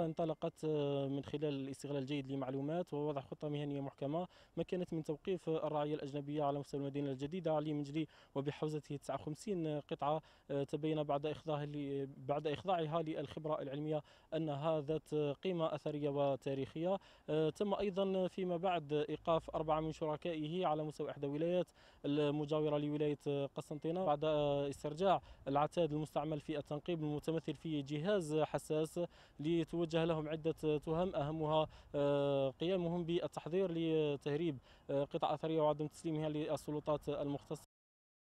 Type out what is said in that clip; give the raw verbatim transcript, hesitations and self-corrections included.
انطلقت من خلال الاستغلال الجيد لمعلومات ووضع خطة مهنية محكمة مكنت من توقيف الرعاية الأجنبية على مستوى المدينة الجديدة علي منجلي وبحوزته تسعة وخمسين قطعة. تبين بعد إخضاعها بعد إخضاعها للخبرة العلمية أنها ذات قيمة أثرية وتاريخية. تم أيضا فيما بعد إيقاف أربعة من شركائه على مستوى إحدى الولايات المجاورة لولاية قسنطينة بعد استرجاع العتاد المستعمل في التنقيب المتمثل في جهاز حساس لتوجه لهم عدة تهم أهمها قيامهم بالتحضير لتهريب قطع أثرية وعدم تسليمها للسلطات المختصة.